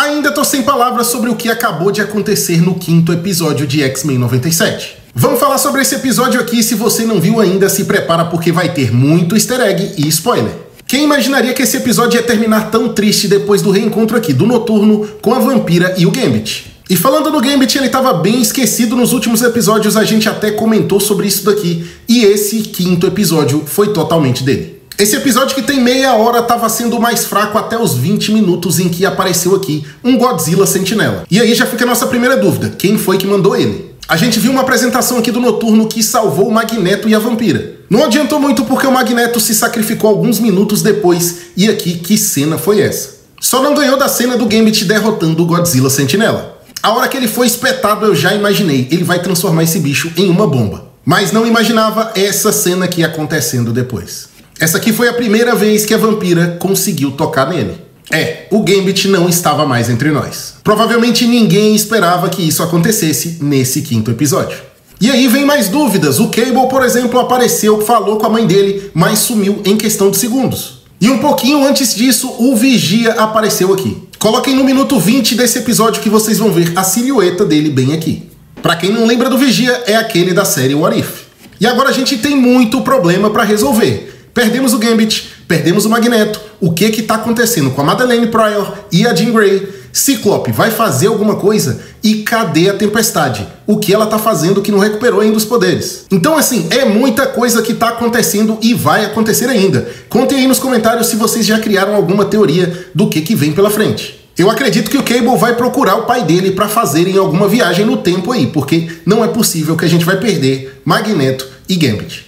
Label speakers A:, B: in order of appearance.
A: Ainda tô sem palavras sobre o que acabou de acontecer no 5º episódio de X-Men 97. Vamos falar sobre esse episódio aqui. Se você não viu ainda, se prepara porque vai ter muito easter egg e spoiler. Quem imaginaria que esse episódio ia terminar tão triste depois do reencontro aqui do Noturno com a Vampira e o Gambit? E falando no Gambit, ele estava bem esquecido nos últimos episódios, a gente até comentou sobre isso daqui, e esse 5º episódio foi totalmente dele. Esse episódio que tem meia hora estava sendo mais fraco até os 20 minutos em que apareceu aqui um Godzilla Sentinela. E aí já fica a nossa primeira dúvida, quem foi que mandou ele? A gente viu uma apresentação aqui do Noturno que salvou o Magneto e a Vampira. Não adiantou muito porque o Magneto se sacrificou alguns minutos depois, e aqui que cena foi essa? Só não ganhou da cena do Gambit derrotando o Godzilla Sentinela. A hora que ele foi espetado eu já imaginei, ele vai transformar esse bicho em uma bomba. Mas não imaginava essa cena aqui acontecendo depois. Essa aqui foi a primeira vez que a Vampira conseguiu tocar nele. O Gambit não estava mais entre nós. Provavelmente ninguém esperava que isso acontecesse nesse 5º episódio. E aí vem mais dúvidas. O Cable, por exemplo, apareceu, falou com a mãe dele, mas sumiu em questão de segundos. E um pouquinho antes disso, o Vigia apareceu aqui. Coloquem no minuto 20 desse episódio que vocês vão ver a silhueta dele bem aqui. Pra quem não lembra do Vigia, é aquele da série What If. E agora a gente tem muito problema pra resolver. Perdemos o Gambit, perdemos o Magneto. O que tá acontecendo com a Madeleine Pryor e a Jean Grey? Ciclope vai fazer alguma coisa? E cadê a Tempestade? O que ela tá fazendo que não recuperou ainda os poderes? Então, assim, é muita coisa que tá acontecendo e vai acontecer ainda. Contem aí nos comentários se vocês já criaram alguma teoria do que vem pela frente. Eu acredito que o Cable vai procurar o pai dele para fazerem alguma viagem no tempo aí, porque não é possível que a gente vai perder Magneto e Gambit.